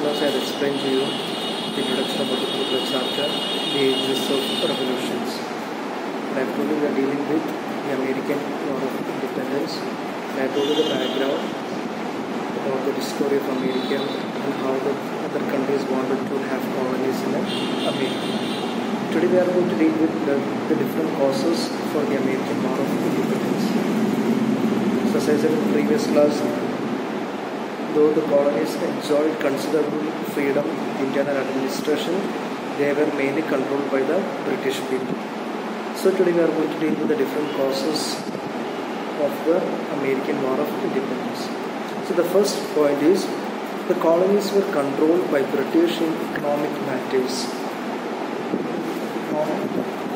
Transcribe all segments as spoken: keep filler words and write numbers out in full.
class I had explained to you the introduction about the particular chapter, the ages of revolutions. And I told you we are dealing with the American War of Independence. And I told you the background about the discovery of America and how the other countries wanted to have colonies in America. Today we are going to deal with the, the different causes for the American War of Independence. So as I said in the previous class, though the colonies enjoyed considerable freedom in internal administration, they were mainly controlled by the British people. So today we are going to deal with the different causes of the American War of Independence. So the first point is the colonies were controlled by British in economic matters. Economic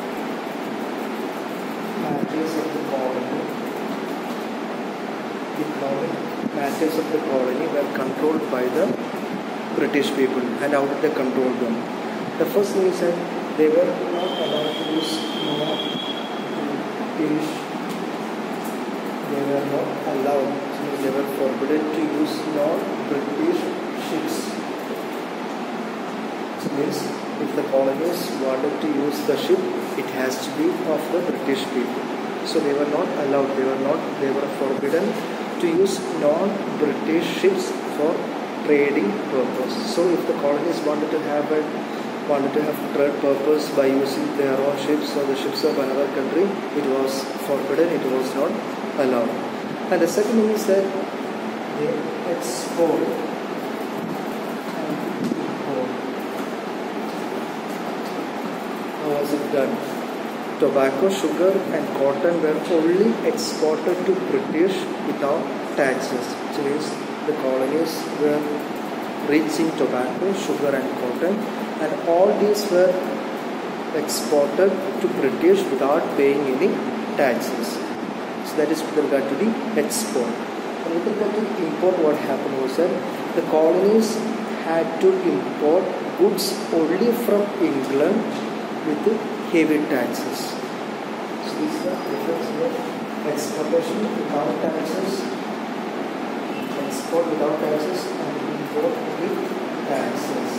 matters of the colony. Economic matters of the colony were controlled by the British people. And how did they control them? The first thing is that they were not allowed to use non-British. They were not allowed, means they were forbidden to use non-British ships. Which means if the colonies wanted to use the ship, it has to be of the British people. So they were not allowed. They were not. They were forbidden to use non-British ships for trading purpose. So if the colonies wanted to have a wanted to have trade purpose by using their own ships or the ships of another country, it was forbidden. It was not allowed. And the second thing is that they export and import. How was it done? Tobacco, sugar and cotton were only exported to British without taxes, which means the colonies were rich in tobacco, sugar and cotton, and all these were exported to British without paying any taxes. So that is with regard to the export. And with regard to import, what happened was that the colonies had to import goods only from England with heavy taxes. So this is the difference here. Exportation without taxes, export without taxes, and import with taxes.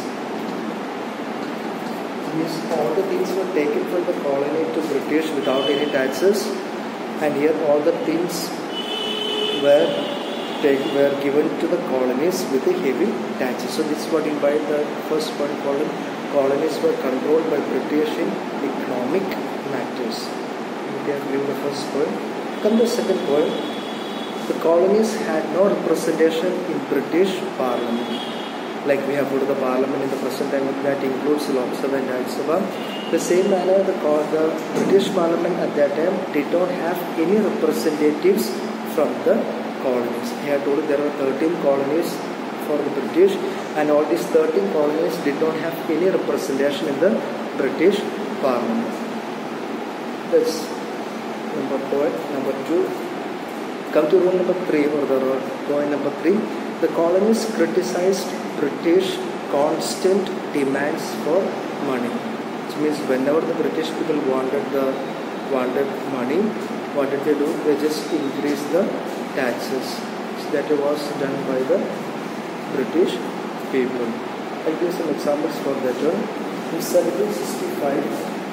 It means all the things were taken from the colony to British without any taxes, and here all the things were take, were given to the colonies with a heavy taxes. So this is what in by the first point called colonies were controlled by British in economic matters. We have given the first point. Come to the second point. The colonies had no representation in British Parliament. Like we have put the Parliament in the present time, that includes Lok Sabha and Rajya Sabha. The same manner, the, the British Parliament at that time did not have any representatives from the colonies. I have told you there were thirteen colonies for the British, and all these thirteen colonies did not have any representation in the British Parliament. That's number point. Number two. Come to rule number three, or the point number three. The colonies criticized British constant demands for money. Which means whenever the British people wanted the wanted money, what did they do? They just increased the taxes. So that was done by the British people. I'll give some examples for that one. In seventeen sixty-five,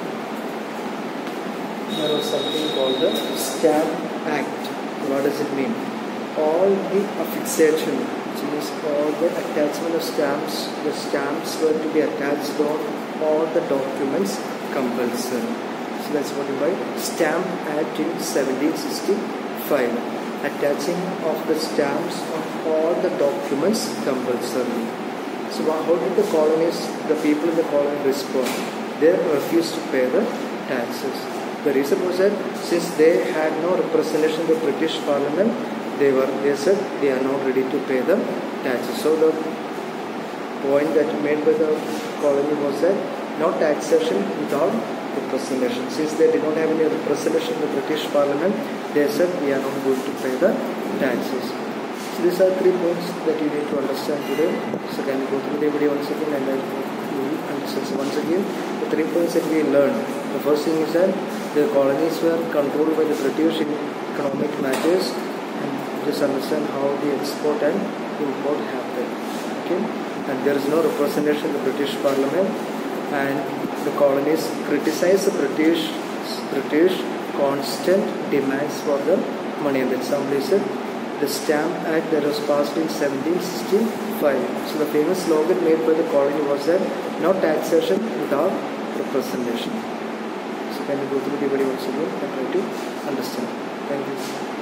there was something called the Stamp Act. What does it mean? All the affixation, which means all the attachment of stamps, the stamps were to be attached on all the documents compulsory. So that's what we by Stamp Act in seventeen sixty-five. Attaching of the stamps of all the documents compulsory. So how did the colonies, the people in the colony respond? They refused to pay the taxes. The reason was that since they had no representation in the British Parliament, they were they said they are not ready to pay the taxes. So the point that made by the colony was that no taxation without representation. Since they did not have any representation in the British Parliament, they said we are not going to pay the taxes. So these are three points that you need to understand today. So can you go through the video once again and then you will understand. So once again, the three points that we learned. The first thing is that the colonies were controlled by the British in economic matters, and just understand how the export and import happened. Okay. and there is no representation in the British Parliament, and the colonies criticized the British British constant demands for the money. And the example is the Stamp Act that was passed in seventeen sixty-five. So the famous slogan made by the colony was that no taxation without representation. So can you go through the video once again and try to understand. Thank you.